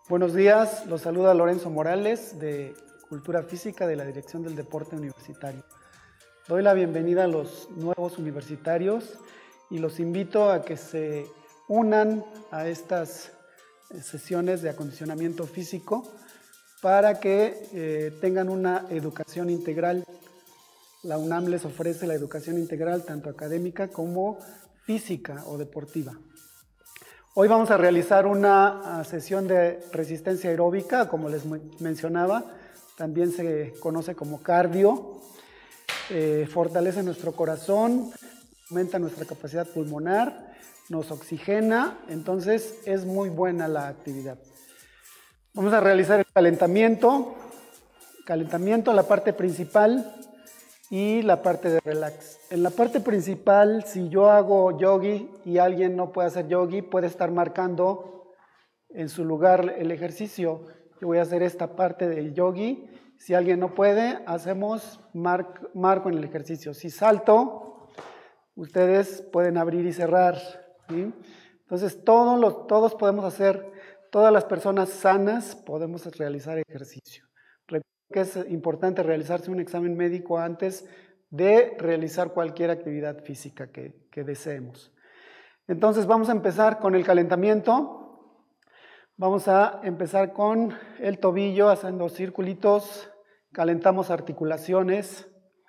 Buenos días, los saluda Lorenzo Morales de Cultura Física de la Dirección del Deporte Universitario. Doy la bienvenida a los nuevos universitarios y los invito a que se unan a estas sesiones de acondicionamiento físico para que tengan una educación integral. La UNAM les ofrece la educación integral tanto académica como física o deportiva. Hoy vamos a realizar una sesión de resistencia aeróbica, como les mencionaba, también se conoce como cardio. Fortalece nuestro corazón, aumenta nuestra capacidad pulmonar, nos oxigena, entonces es muy buena la actividad. Vamos a realizar el calentamiento, la parte principal y la parte de relax. En la parte principal, si yo hago yogi y alguien no puede hacer yogi, puede estar marcando en su lugar el ejercicio. Yo voy a hacer esta parte de yogi. Si alguien no puede, hacemos marco en el ejercicio. Si salto, ustedes pueden abrir y cerrar, ¿sí? Entonces, todos podemos hacer, todas las personas sanas podemos realizar ejercicio. Recuerden que es importante realizarse un examen médico antes de realizar cualquier actividad física que deseemos. Entonces, vamos a empezar con el calentamiento. Vamos a empezar con el tobillo haciendo circulitos. Calentamos articulaciones.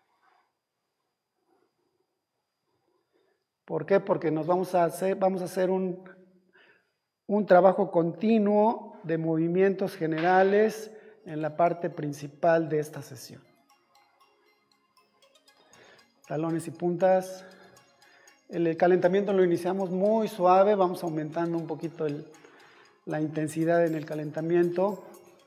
¿Por qué? Porque vamos a hacer un trabajo continuo de movimientos generales en la parte principal de esta sesión. Talones y puntas. El calentamiento lo iniciamos muy suave, vamos aumentando un poquito la intensidad en el calentamiento.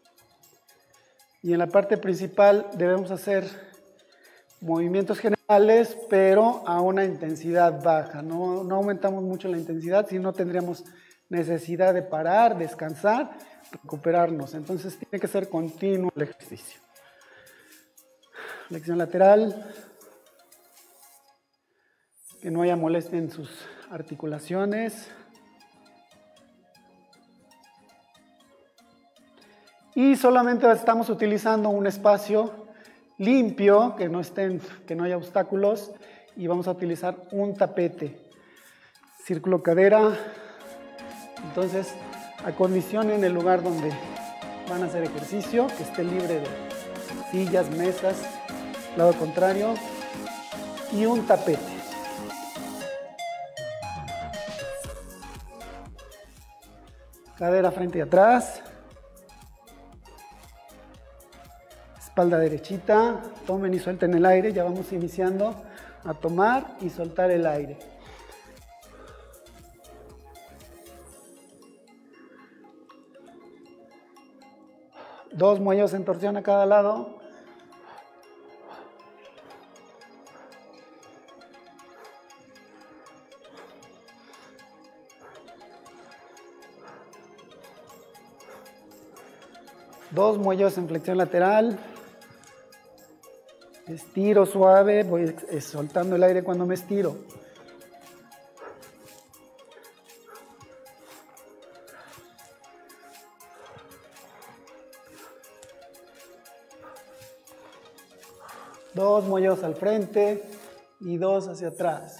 Y en la parte principal debemos hacer movimientos generales, pero a una intensidad baja. No aumentamos mucho la intensidad, si no tendríamos necesidad de parar, descansar, recuperarnos. Entonces tiene que ser continuo el ejercicio. Flexión lateral. Que no haya molestia en sus articulaciones. Y solamente estamos utilizando un espacio limpio, que no haya obstáculos, y vamos a utilizar un tapete. Círculo cadera. Entonces, acondicionen el lugar donde van a hacer ejercicio, que esté libre de sillas, mesas, lado contrario, y un tapete. Cadera frente y atrás. Espalda derechita. Tomen y suelten el aire. Ya vamos iniciando a tomar y soltar el aire. Dos muelles en torsión a cada lado. Dos muelles en flexión lateral. Estiro suave, voy soltando el aire cuando me estiro. Dos muelles al frente y dos hacia atrás.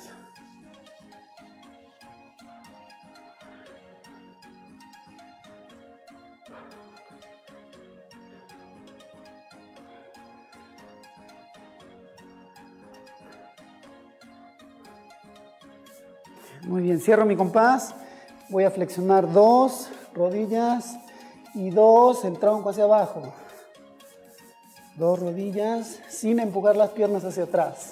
Muy bien, cierro mi compás, voy a flexionar dos rodillas y dos el tronco hacia abajo. Dos rodillas sin empujar las piernas hacia atrás.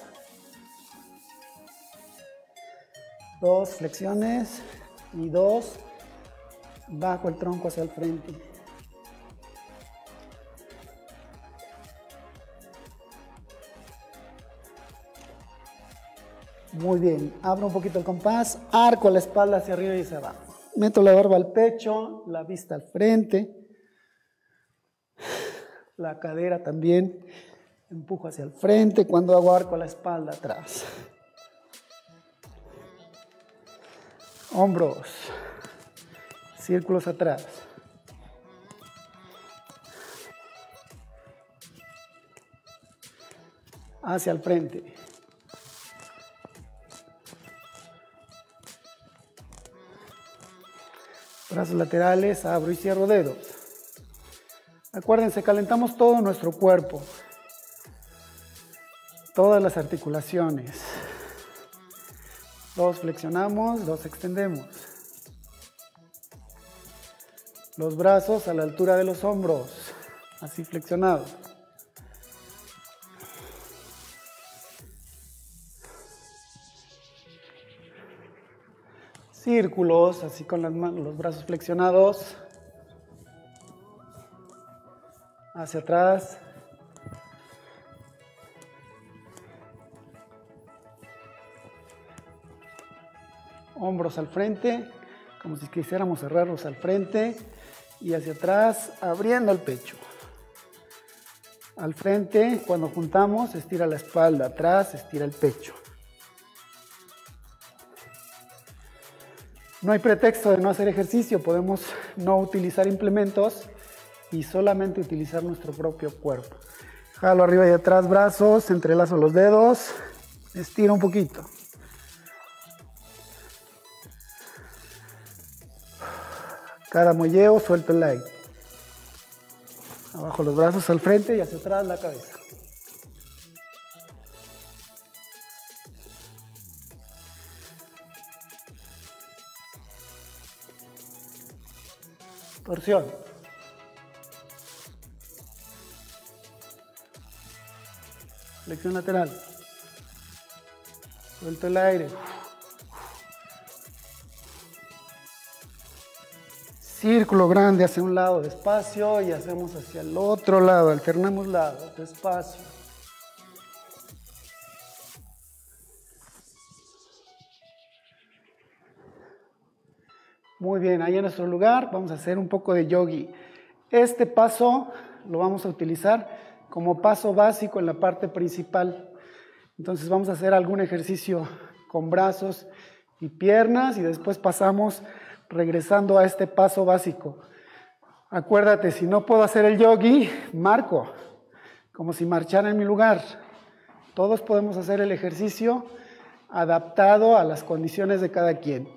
Dos flexiones y dos bajo el tronco hacia el frente. Muy bien, abro un poquito el compás, arco la espalda hacia arriba y hacia abajo. Meto la barba al pecho, la vista al frente, la cadera también, empujo hacia el frente cuando hago arco la espalda atrás. Hombros, círculos atrás. hacia el frente. Brazos laterales, abro y cierro dedos. Acuérdense, calentamos todo nuestro cuerpo, todas las articulaciones. Los flexionamos, los extendemos. Los brazos a la altura de los hombros, así flexionados. Círculos, así con las manos, los brazos flexionados. Hacia atrás. Hombros al frente, como si quisiéramos cerrarlos al frente. Y hacia atrás, abriendo el pecho. Al frente, cuando juntamos, estira la espalda. Atrás, estira el pecho. No hay pretexto de no hacer ejercicio. Podemos no utilizar implementos y solamente utilizar nuestro propio cuerpo. Jalo arriba y atrás brazos, entrelazo los dedos, estiro un poquito. Cada muelleo suelto el aire. Abajo los brazos al frente y hacia atrás la cabeza. Torsión. Flexión lateral. Suelto el aire. Círculo grande hacia un lado despacio y hacemos hacia el otro lado. Alternamos lados despacio. Muy bien, ahí en nuestro lugar vamos a hacer un poco de yogi. Este paso lo vamos a utilizar como paso básico en la parte principal. Entonces vamos a hacer algún ejercicio con brazos y piernas y después pasamos regresando a este paso básico. Acuérdate, si no puedo hacer el yogi, marco, como si marchara en mi lugar. Todos podemos hacer el ejercicio adaptado a las condiciones de cada quien.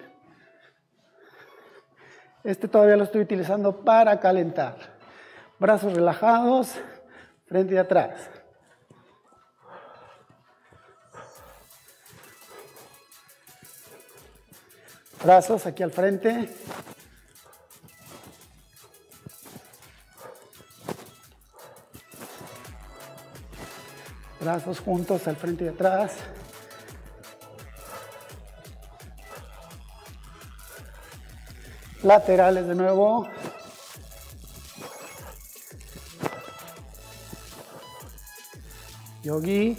Este todavía lo estoy utilizando para calentar. Brazos relajados, frente y atrás. Brazos aquí al frente. Brazos juntos al frente y atrás. Laterales de nuevo. Yogi.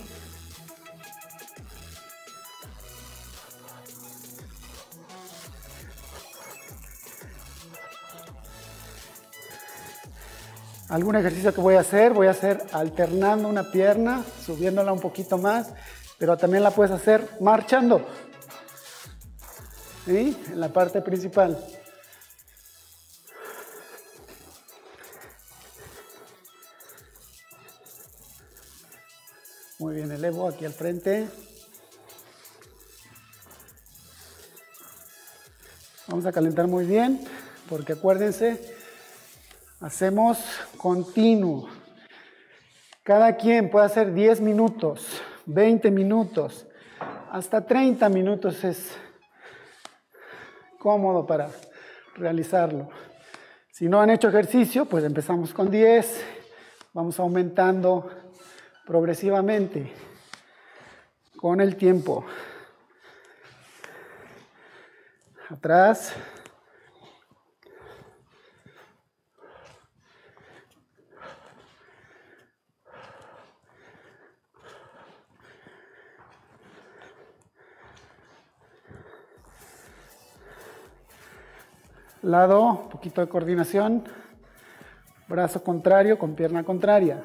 Algún ejercicio que voy a hacer alternando una pierna, subiéndola un poquito más, pero también la puedes hacer marchando, ¿sí? En la parte principal. Muy bien, elevo aquí al frente. Vamos a calentar muy bien, porque acuérdense, hacemos continuo. Cada quien puede hacer 10 minutos, 20 minutos, hasta 30 minutos es cómodo para realizarlo. Si no han hecho ejercicio, pues empezamos con 10, vamos aumentando progresivamente con el tiempo. Atrás. Lado, un poquito de coordinación. Brazo contrario con pierna contraria.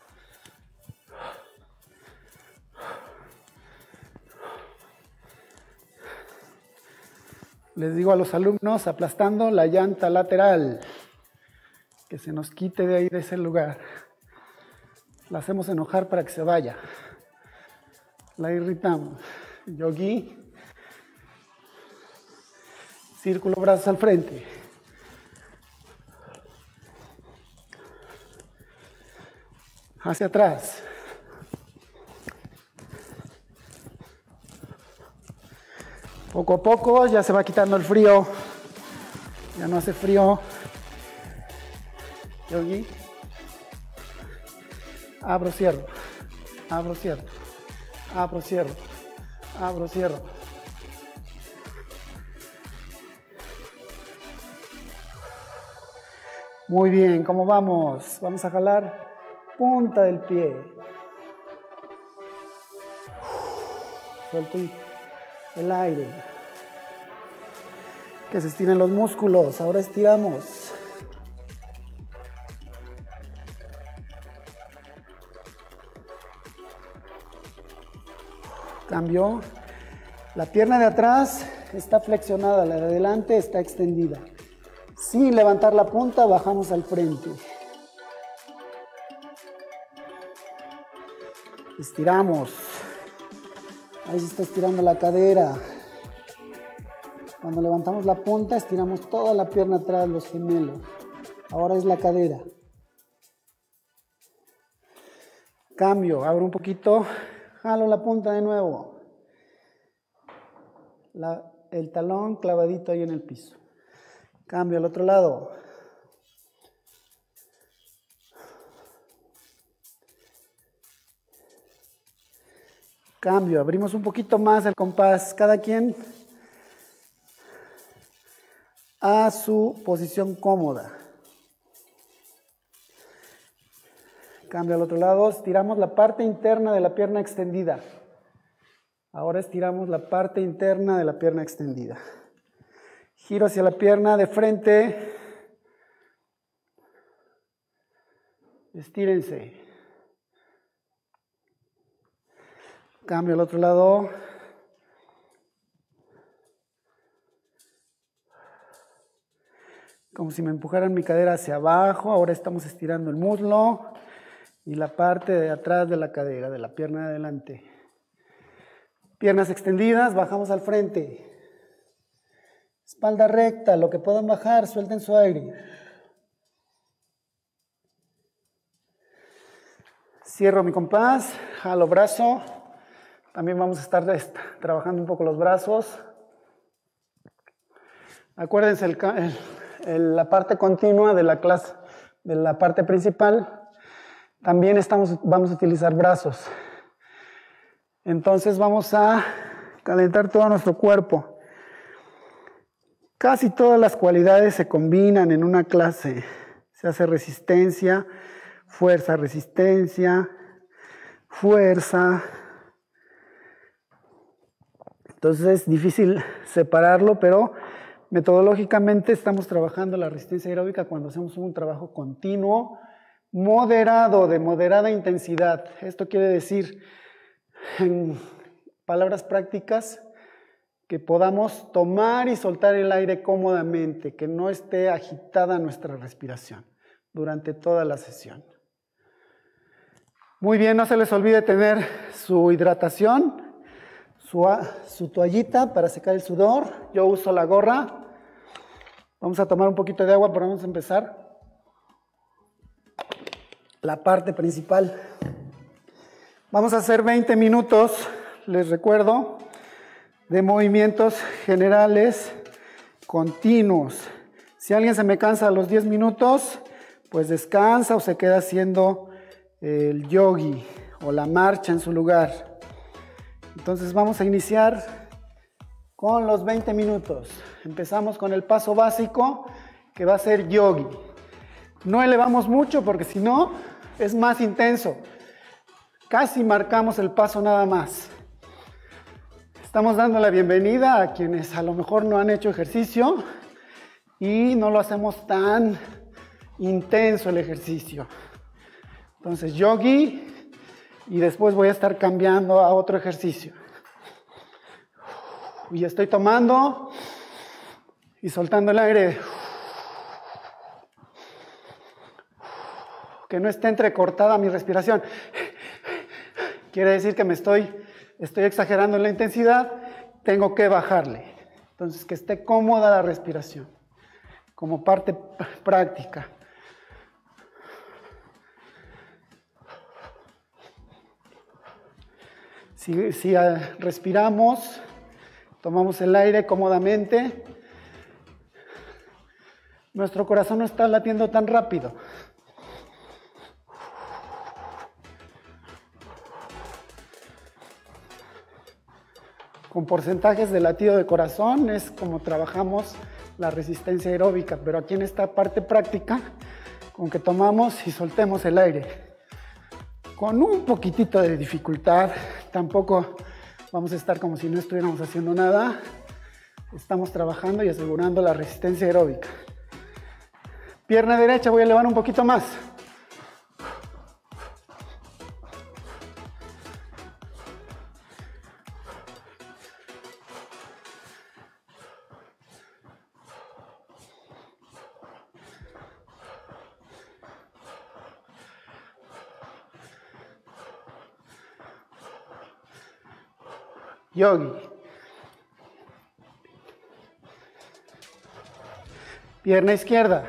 Les digo a los alumnos, aplastando la llanta lateral, que se nos quite de ahí, de ese lugar. La hacemos enojar para que se vaya. La irritamos. Yogi. Círculo, brazos al frente. Hacia atrás. Poco a poco ya se va quitando el frío. Ya no hace frío. Yogi. Abro, cierro. Abro, cierro. Abro, cierro. Abro, cierro. Muy bien, ¿cómo vamos? Vamos a jalar punta del pie. Suelto el aire. Que se estiren los músculos. Ahora estiramos. Cambio. La pierna de atrás está flexionada, la de adelante está extendida. Sin levantar la punta, bajamos al frente. Estiramos. Ahí se está estirando la cadera. Cuando levantamos la punta, estiramos toda la pierna atrás, los gemelos. Ahora es la cadera. Cambio, abro un poquito, jalo la punta de nuevo. El talón clavadito ahí en el piso. Cambio al otro lado. Cambio, abrimos un poquito más el compás, cada quien a su posición cómoda. Cambio al otro lado, estiramos la parte interna de la pierna extendida. Ahora estiramos la parte interna de la pierna extendida. Giro hacia la pierna de frente. Estírense. Cambio al otro lado. Como si me empujaran mi cadera hacia abajo. Ahora estamos estirando el muslo y la parte de atrás de la cadera, de la pierna de adelante. Piernas extendidas, bajamos al frente. Espalda recta, lo que puedan bajar, suelten su aire. Cierro mi compás, jalo brazo. También vamos a estar trabajando un poco los brazos. Acuérdense la parte continua de la clase, de la parte principal. También vamos a utilizar brazos. Entonces vamos a calentar todo nuestro cuerpo. Casi todas las cualidades se combinan en una clase. Se hace resistencia, fuerza, resistencia, fuerza. Entonces es difícil separarlo, pero metodológicamente estamos trabajando la resistencia aeróbica cuando hacemos un trabajo continuo, moderado, de moderada intensidad. Esto quiere decir, en palabras prácticas, que podamos tomar y soltar el aire cómodamente, que no esté agitada nuestra respiración durante toda la sesión. Muy bien, no se les olvide tener su hidratación, su toallita para secar el sudor. Yo uso la gorra. Vamos a tomar un poquito de agua, pero vamos a empezar la parte principal. Vamos a hacer 20 minutos, les recuerdo, de movimientos generales continuos. Si alguien se me cansa a los 10 minutos, pues descansa o se queda haciendo el yogi o la marcha en su lugar. Entonces vamos a iniciar con los 20 minutos. Empezamos con el paso básico, que va a ser yogi. No elevamos mucho porque si no es más intenso. Casi marcamos el paso nada más. Estamos dando la bienvenida a quienes a lo mejor no han hecho ejercicio y no lo hacemos tan intenso el ejercicio. Entonces, yogi y después voy a estar cambiando a otro ejercicio. Y estoy tomando y soltando el aire. Que no esté entrecortada mi respiración. Quiere decir que me estoy estoy exagerando en la intensidad, tengo que bajarle. Entonces, que esté cómoda la respiración, como parte práctica. Si respiramos, tomamos el aire cómodamente, nuestro corazón no está latiendo tan rápido. Con porcentajes de latido de corazón es como trabajamos la resistencia aeróbica, pero aquí en esta parte práctica, con que tomamos y soltemos el aire. Con un poquitito de dificultad, tampoco vamos a estar como si no estuviéramos haciendo nada. Estamos trabajando y asegurando la resistencia aeróbica. Pierna derecha, voy a elevar un poquito más. Yogi. Pierna izquierda.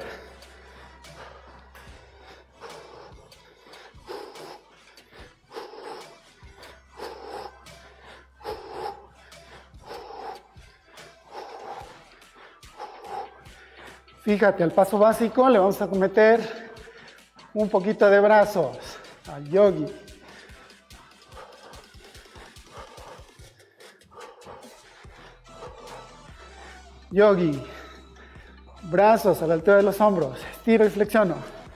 Fíjate, al paso básico le vamos a meter un poquito de brazos al yogi. Yogi, brazos a la altura de los hombros, estiro y flexiono.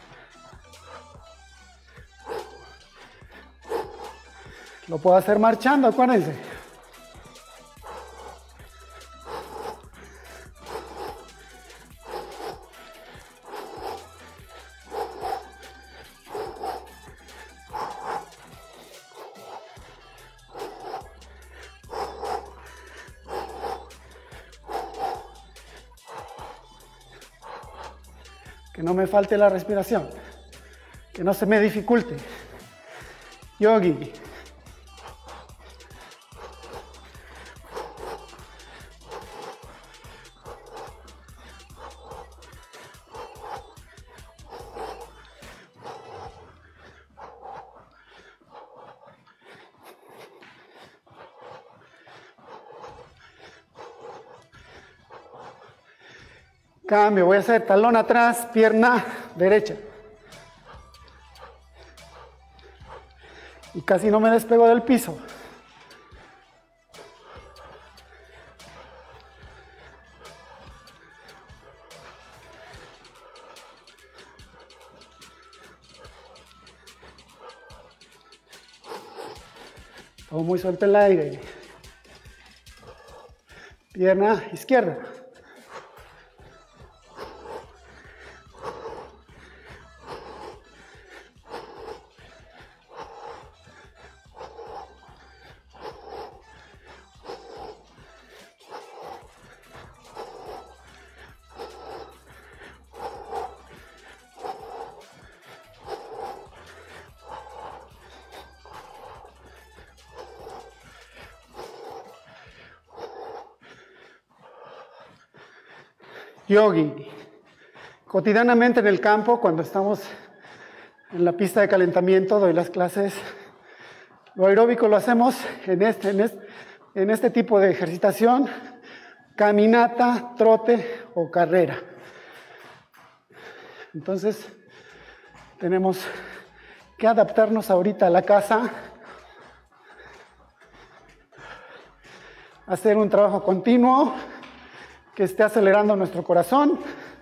Lo puedo hacer marchando, acuérdense. Que no me falte la respiración, que no se me dificulte. Yogi. Cambio, voy a hacer talón atrás, pierna derecha. Y casi no me despego del piso. Todo muy suelto el aire. Pierna izquierda. Yogi. Cotidianamente en el campo, cuando estamos en la pista de calentamiento, doy las clases. Lo aeróbico lo hacemos en este tipo de ejercitación, caminata, trote o carrera. Entonces, tenemos que adaptarnos ahorita a la casa, hacer un trabajo continuo que esté acelerando nuestro corazón.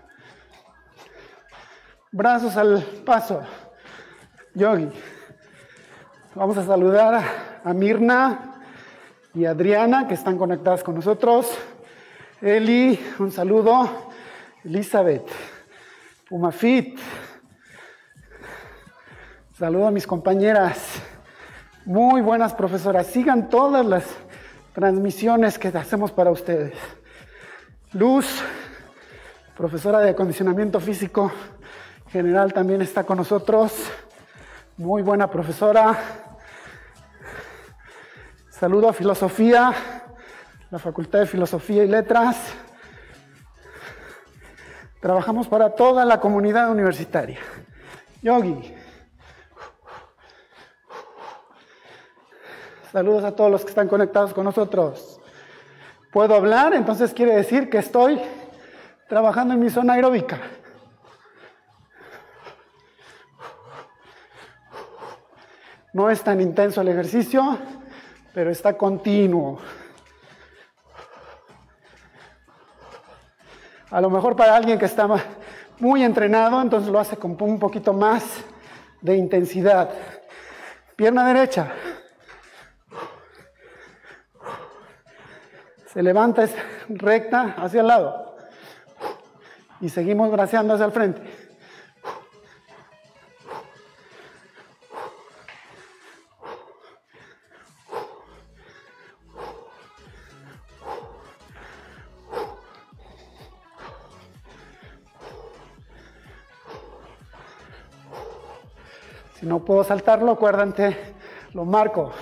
Brazos al paso. Yogi. Vamos a saludar a Mirna y Adriana, que están conectadas con nosotros. Eli, un saludo. Elizabeth. Pumafit. Saludo a mis compañeras. Muy buenas profesoras. Sigan todas las transmisiones que hacemos para ustedes. Luz, profesora de acondicionamiento físico general, también está con nosotros. Muy buena profesora. Saludo a Filosofía, la Facultad de Filosofía y Letras. Trabajamos para toda la comunidad universitaria. Yogi. Saludos a todos los que están conectados con nosotros. ¿Puedo hablar? Entonces quiere decir que estoy trabajando en mi zona aeróbica. No es tan intenso el ejercicio, pero está continuo. A lo mejor para alguien que está muy entrenado, entonces lo hace con un poquito más de intensidad. Pierna derecha. Se levanta recta hacia el lado. Y seguimos braceando hacia el frente. Si no puedo saltarlo, acuérdate, lo marco.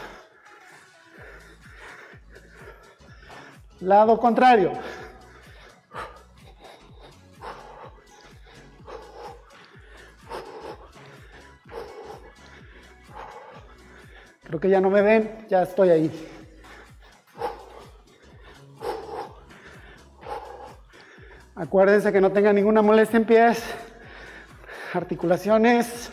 Lado contrario. Creo que ya no me ven, ya estoy ahí. Acuérdense que no tengan ninguna molestia en pies, articulaciones.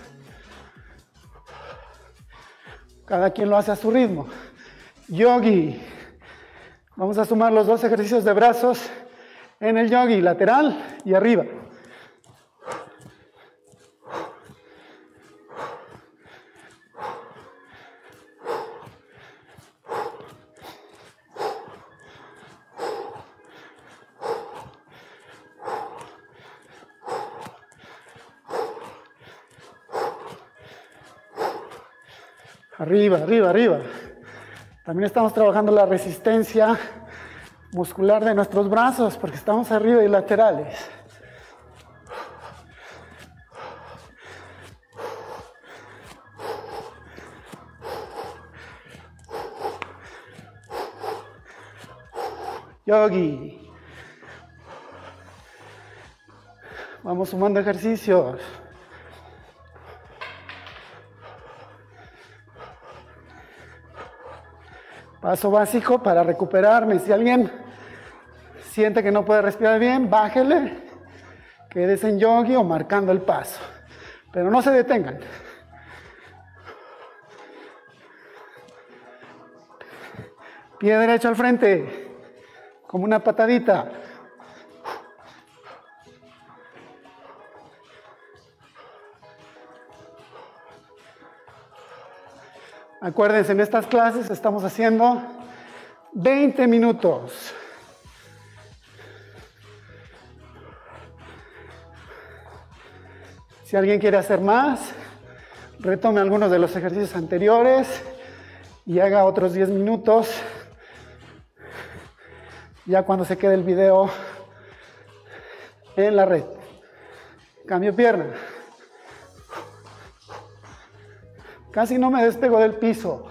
Cada quien lo hace a su ritmo. Yogi. Vamos a sumar los dos ejercicios de brazos en el yogi, lateral y arriba. Arriba, arriba, arriba. También estamos trabajando la resistencia muscular de nuestros brazos porque estamos arriba y laterales. Yogi. Vamos sumando ejercicios. Paso básico para recuperarme. Si alguien siente que no puede respirar bien, bájele, quédese en yogi o marcando el paso. Pero no se detengan. Pie derecho al frente, como una patadita. Acuérdense, en estas clases estamos haciendo 20 minutos. Si alguien quiere hacer más, retome algunos de los ejercicios anteriores y haga otros 10 minutos. Ya cuando se quede el video en la red. Cambio pierna. Casi no me despego del piso.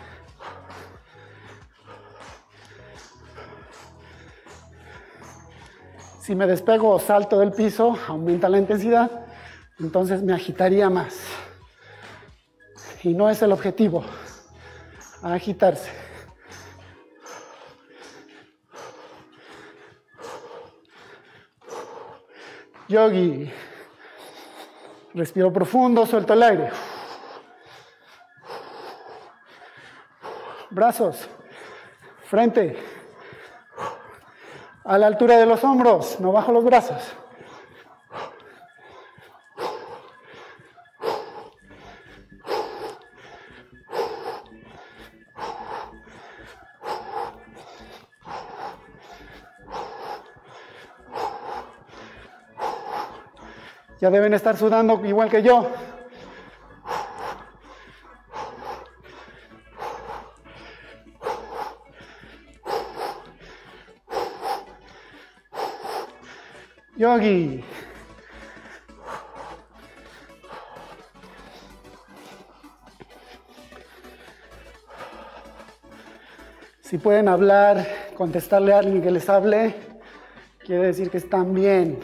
Si me despego o salto del piso, aumenta la intensidad, entonces me agitaría más. Y no es el objetivo, agitarse. Yogi. Respiro profundo, suelto el aire. Brazos, frente, a la altura de los hombros, no bajo los brazos. Ya deben estar sudando igual que yo. Yogi. Si pueden hablar, contestarle a alguien que les hable, quiere decir que están bien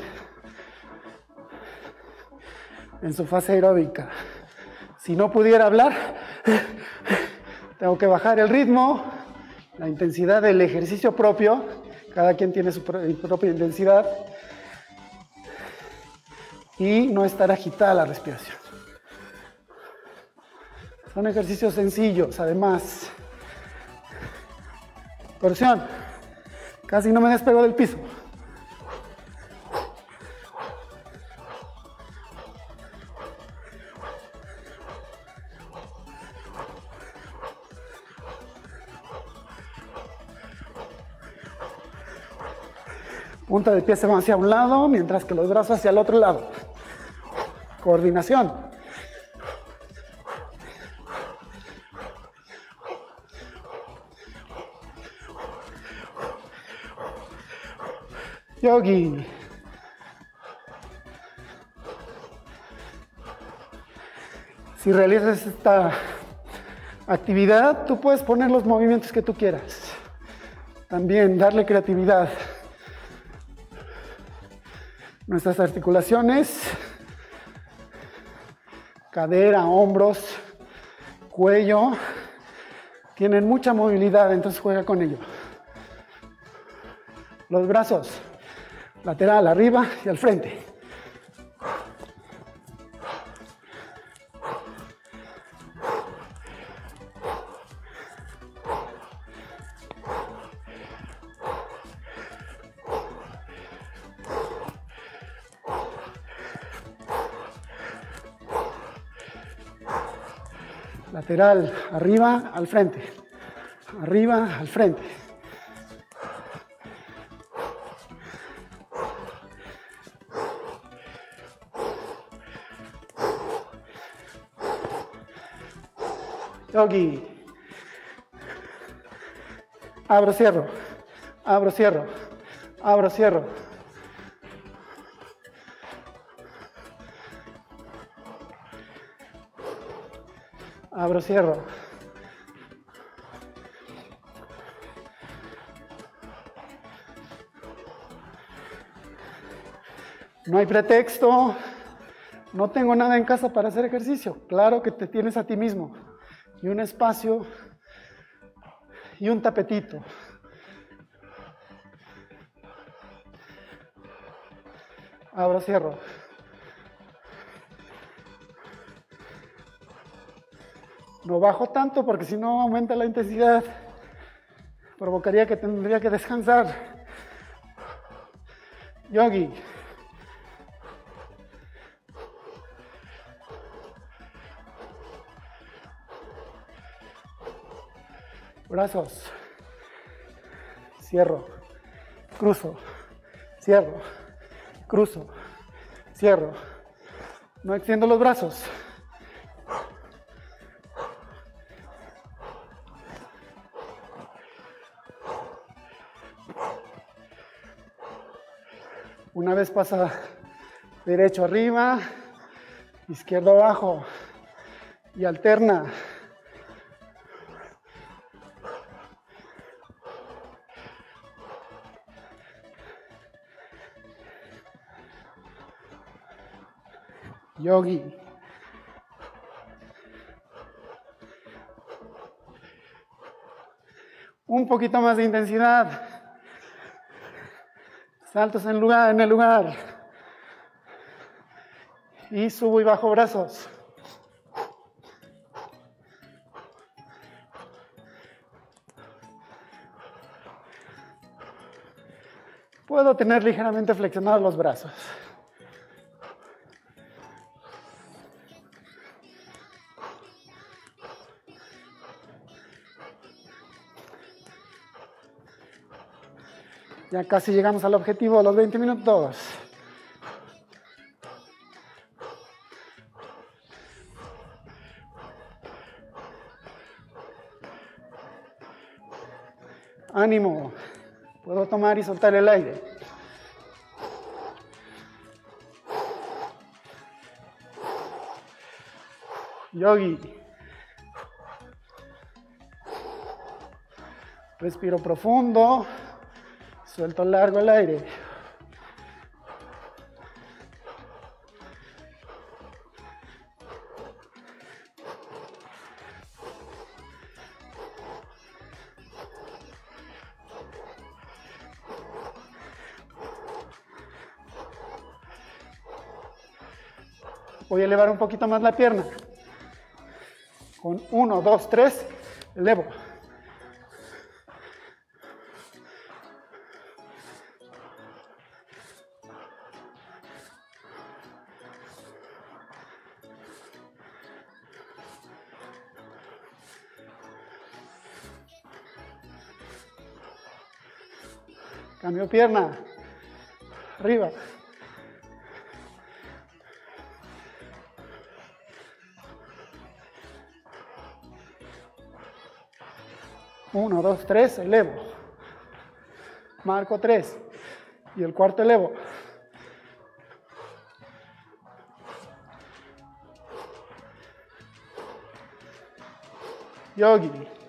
en su fase aeróbica. Si no pudiera hablar, tengo que bajar el ritmo, la intensidad del ejercicio propio. Cada quien tiene su propia intensidad. Y no estar agitada la respiración. Son ejercicios sencillos, además. Torsión. Casi no me despego del piso. Punta de pie se va hacia un lado, mientras que los brazos hacia el otro lado. Coordinación. Yogi. Si realizas esta actividad, tú puedes poner los movimientos que tú quieras. También darle creatividad. Nuestras articulaciones, cadera, hombros, cuello, tienen mucha movilidad, entonces juega con ello. Los brazos, lateral, arriba y al frente. Lateral, arriba, al frente. Arriba, al frente. Yogi. Abro, cierro. Abro, cierro. Abro, cierro. Abro, cierro. No hay pretexto. No tengo nada en casa para hacer ejercicio. Claro que te tienes a ti mismo. Y un espacio y un tapetito. Abro, cierro. No bajo tanto porque si no aumenta la intensidad. Provocaría que tendría que descansar. Yogi. Brazos. Cierro. Cruzo. Cierro. Cruzo. Cierro. No extiendo los brazos. Una vez pasa derecho arriba, izquierdo abajo y alterna. Yogi. Un poquito más de intensidad. Saltos en el lugar. Y subo y bajo brazos. Puedo tener ligeramente flexionados los brazos. Ya casi llegamos al objetivo, los 20 minutos. Ánimo. Puedo tomar y soltar el aire. Yogi. Respiro profundo, suelto largo el aire. Voy a elevar un poquito más la pierna. Con 1, 2, 3, elevo. Cambio pierna. Arriba. Uno, dos, tres, elevo. Marco 3. Y el cuarto elevo. Yogi.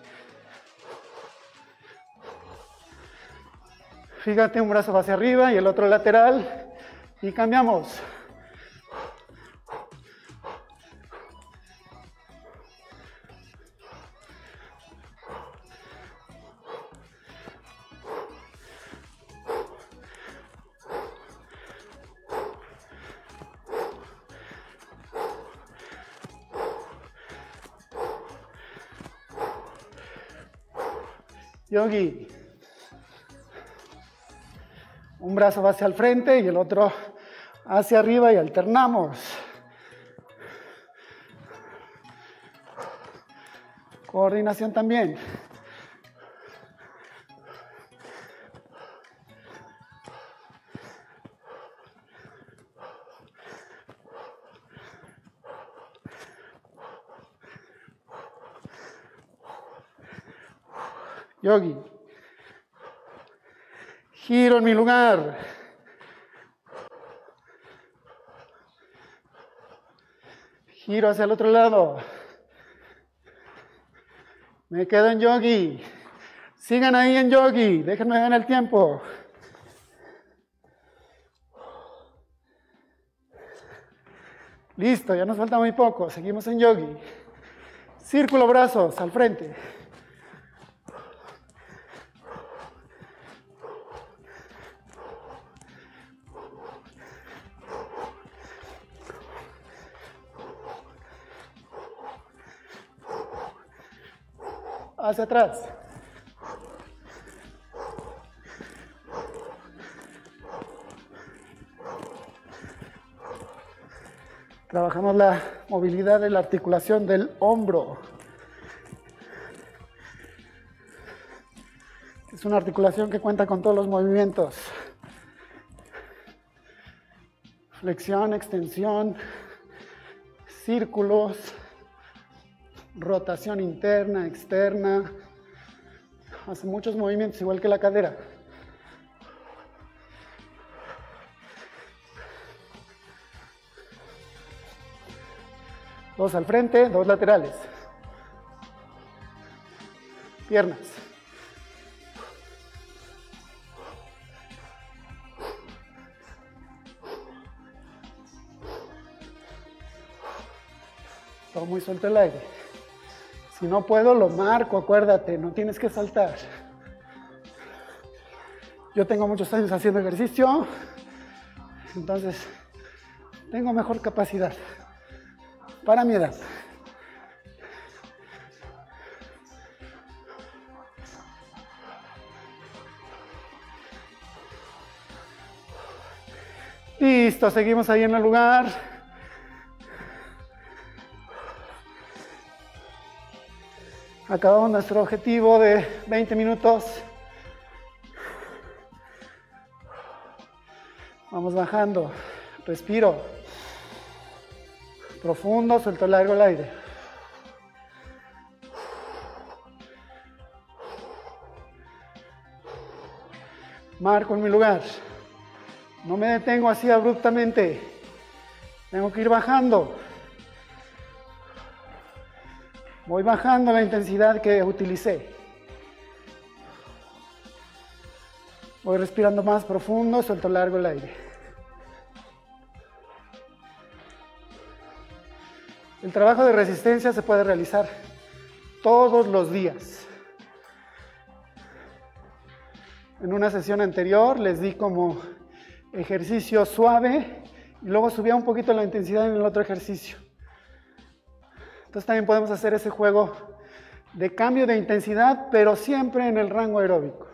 Fíjate, un brazo va hacia arriba y el otro lateral. Y cambiamos. Yogi. Un brazo va hacia el frente y el otro hacia arriba y alternamos. Coordinación también. Yogi. Giro en mi lugar. Giro hacia el otro lado. Me quedo en yogi. Sigan ahí en yogi. Déjenme ver el tiempo. Listo, ya nos falta muy poco. Seguimos en yogi. Círculo, brazos al frente. Hacia atrás. Trabajamos la movilidad de la articulación del hombro. Es una articulación que cuenta con todos los movimientos. Flexión, extensión, círculos, rotación interna, externa. Hace muchos movimientos, igual que la cadera. Dos al frente, dos laterales. Piernas. Todo muy suelto el aire. Si no puedo, lo marco, acuérdate, no tienes que saltar. Yo tengo muchos años haciendo ejercicio, entonces tengo mejor capacidad para mi edad. Listo, seguimos ahí en el lugar. Acabamos nuestro objetivo de 20 minutos. Vamos bajando. Respiro. Profundo, suelto largo el aire. Marco en mi lugar. No me detengo así abruptamente. Tengo que ir bajando. Voy bajando la intensidad que utilicé. Voy respirando más profundo, suelto largo el aire. El trabajo de resistencia se puede realizar todos los días. En una sesión anterior les di como ejercicio suave y luego subía un poquito la intensidad en el otro ejercicio. Entonces también podemos hacer ese juego de cambio de intensidad, pero siempre en el rango aeróbico.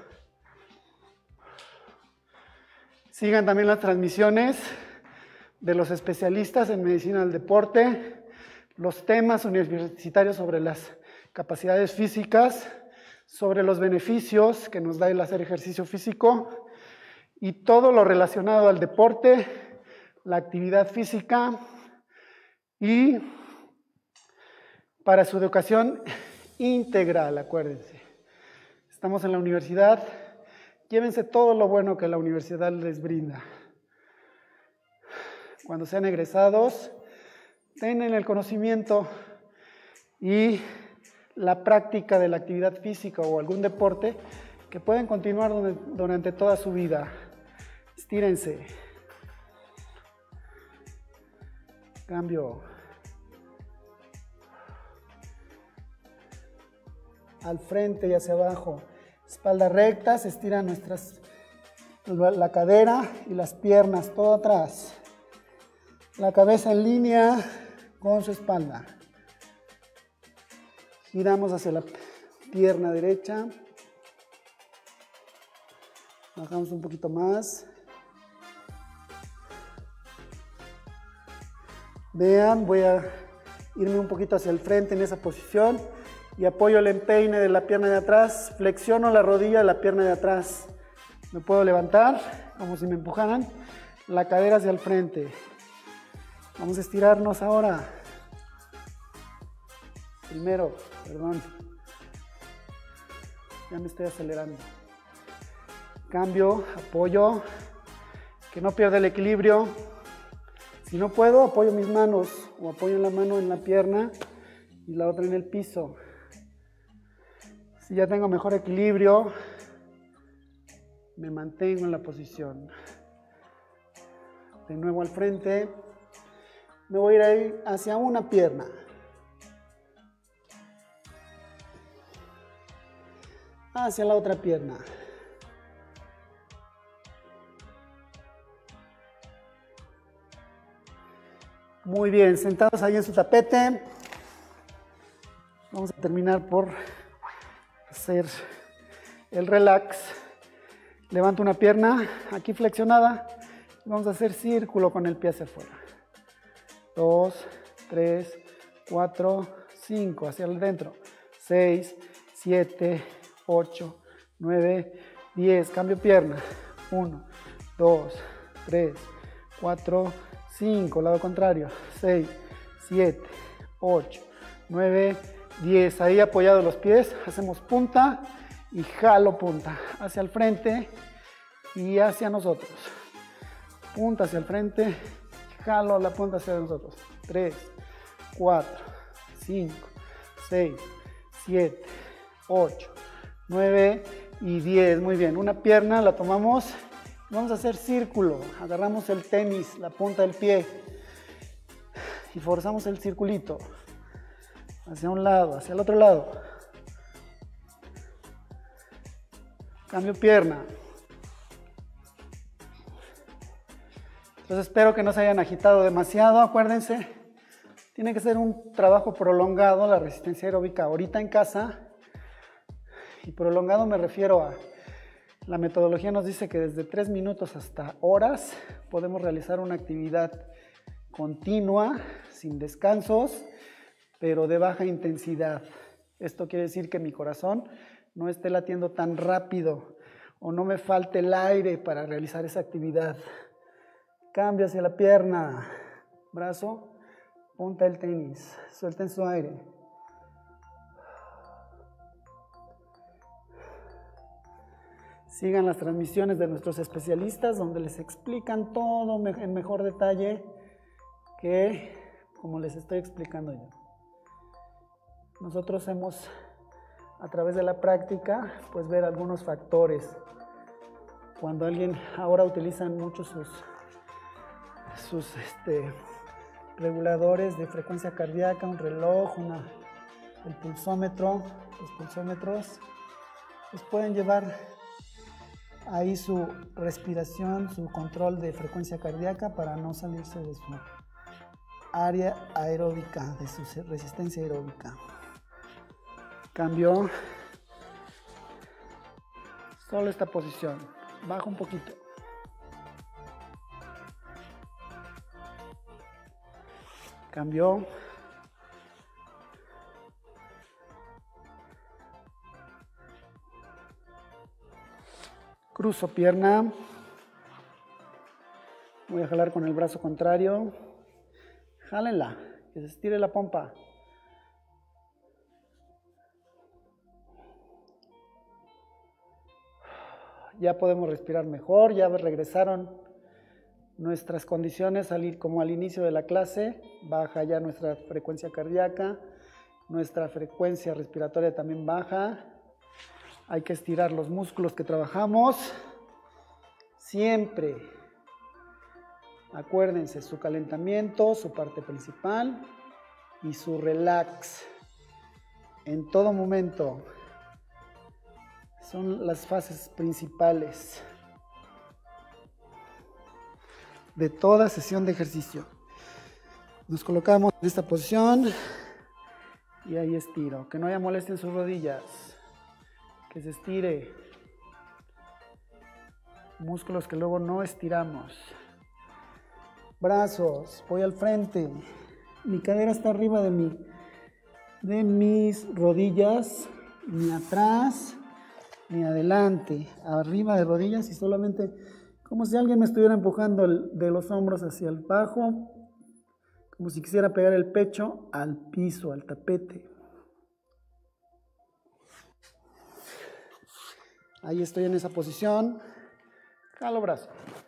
Sigan también las transmisiones de los especialistas en medicina del deporte, los temas universitarios sobre las capacidades físicas, sobre los beneficios que nos da el hacer ejercicio físico y todo lo relacionado al deporte, la actividad física y para su educación integral, acuérdense. Estamos en la universidad, llévense todo lo bueno que la universidad les brinda. Cuando sean egresados, tengan el conocimiento y la práctica de la actividad física o algún deporte que pueden continuar durante toda su vida. Estírense. Cambio. Al frente y hacia abajo. Espalda recta, se estiran la cadera y las piernas, todo atrás. La cabeza en línea con su espalda. Giramos hacia la pierna derecha. Bajamos un poquito más. Vean, voy a irme un poquito hacia el frente en esa posición y apoyo el empeine de la pierna de atrás. Flexiono la rodilla de la pierna de atrás. Me puedo levantar como si me empujaran. La cadera hacia el frente. Vamos a estirarnos ahora. Primero, perdón. Ya me estoy acelerando. Cambio, apoyo. Que no pierda el equilibrio. Si no puedo, apoyo mis manos o apoyo la mano en la pierna y la otra en el piso. Si ya tengo mejor equilibrio, me mantengo en la posición. De nuevo al frente. Me voy a ir hacia una pierna. Hacia la otra pierna. Muy bien, sentados ahí en su tapete. Vamos a terminar por hacer el relax. Levanto una pierna aquí flexionada. Vamos a hacer círculo con el pie hacia afuera. 2, 3, 4, 5, hacia adentro. 6, 7, 8, 9, 10. Cambio pierna. 1, 2, 3, 4, 5. Lado contrario. 6, 7, 8, 9, 10. Ahí apoyados los pies. Hacemos punta y jalo punta. Hacia el frente y hacia nosotros. Punta hacia el frente. Jalo la punta hacia nosotros. 3, 4, 5, 6, 7, 8, 9 y 10. Muy bien. Una pierna la tomamos. Vamos a hacer círculo. Agarramos el tenis, la punta del pie. Y forzamos el circulito. Hacia un lado, hacia el otro lado. Cambio pierna. Entonces espero que no se hayan agitado demasiado, acuérdense, tiene que ser un trabajo prolongado, la resistencia aeróbica ahorita en casa, y prolongado me refiero a, la metodología nos dice que desde 3 minutos hasta horas podemos realizar una actividad continua, sin descansos, pero de baja intensidad. Esto quiere decir que mi corazón no esté latiendo tan rápido o no me falte el aire para realizar esa actividad. Cambio hacia la pierna, brazo, punta del tenis, suelten su aire. Sigan las transmisiones de nuestros especialistas donde les explican todo en mejor detalle que como les estoy explicando yo. Nosotros hemos, a través de la práctica, pues ver algunos factores Cuando alguien ahora utilizan mucho sus reguladores de frecuencia cardíaca, un reloj, el pulsómetro, los pulsómetros, pues pueden llevar ahí su respiración, su control de frecuencia cardíaca para no salirse de su área aeróbica, de su resistencia aeróbica. Cambio solo esta posición, bajo un poquito. Cambio. Cruzo pierna. Voy a jalar con el brazo contrario. Jálenla, que se estire la pompa. Ya podemos respirar mejor, ya regresaron nuestras condiciones como al inicio de la clase. Baja ya nuestra frecuencia cardíaca, nuestra frecuencia respiratoria también baja. Hay que estirar los músculos que trabajamos. Siempre, acuérdense, su calentamiento, su parte principal y su relax. En todo momento son las fases principales de toda sesión de ejercicio. Nos colocamos en esta posición y ahí estiro. Que no haya molestia en sus rodillas. Que se estire. Músculos que luego no estiramos. Brazos, voy al frente. Mi cadera está arriba de mis rodillas, ni atrás ni adelante. Arriba de rodillas y solamente como si alguien me estuviera empujando de los hombros hacia el bajo, como si quisiera pegar el pecho al piso, al tapete. Ahí estoy en esa posición. Jalo brazo.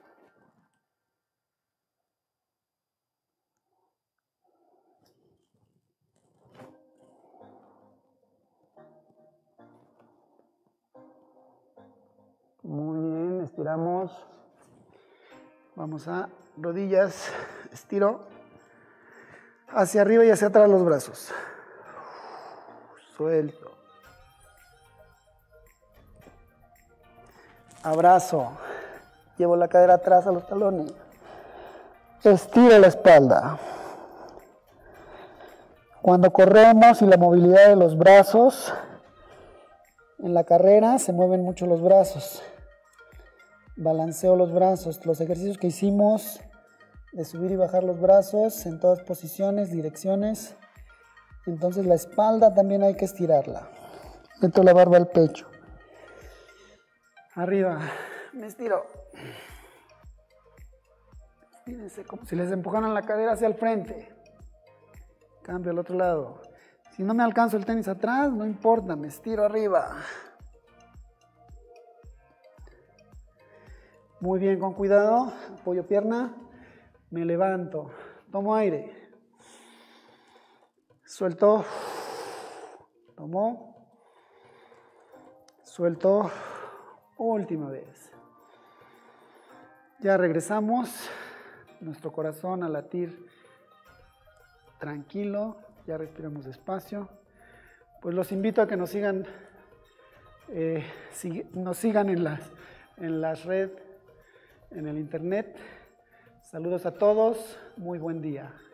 Muy bien, estiramos. Vamos a rodillas, estiro. Hacia arriba y hacia atrás los brazos. Suelto. Abrazo. Llevo la cadera atrás a los talones. Estiro la espalda. Cuando corremos y la movilidad de los brazos, en la carrera se mueven mucho los brazos. Balanceo los brazos. Los ejercicios que hicimos de subir y bajar los brazos en todas posiciones, direcciones. Entonces la espalda también hay que estirarla. Meto la barba al pecho. Arriba, me estiro. Estírense como si les empujaran la cadera hacia el frente. Cambio al otro lado. Si no me alcanzo el tenis atrás, no importa, me estiro arriba. Muy bien, con cuidado. Apoyo pierna. Me levanto. Tomo aire. Suelto. Tomo. Suelto. Última vez. Ya regresamos. Nuestro corazón a latir tranquilo. Ya respiramos despacio. Pues los invito a que nos sigan en las redes, en el internet. Saludos a todos. Muy buen día.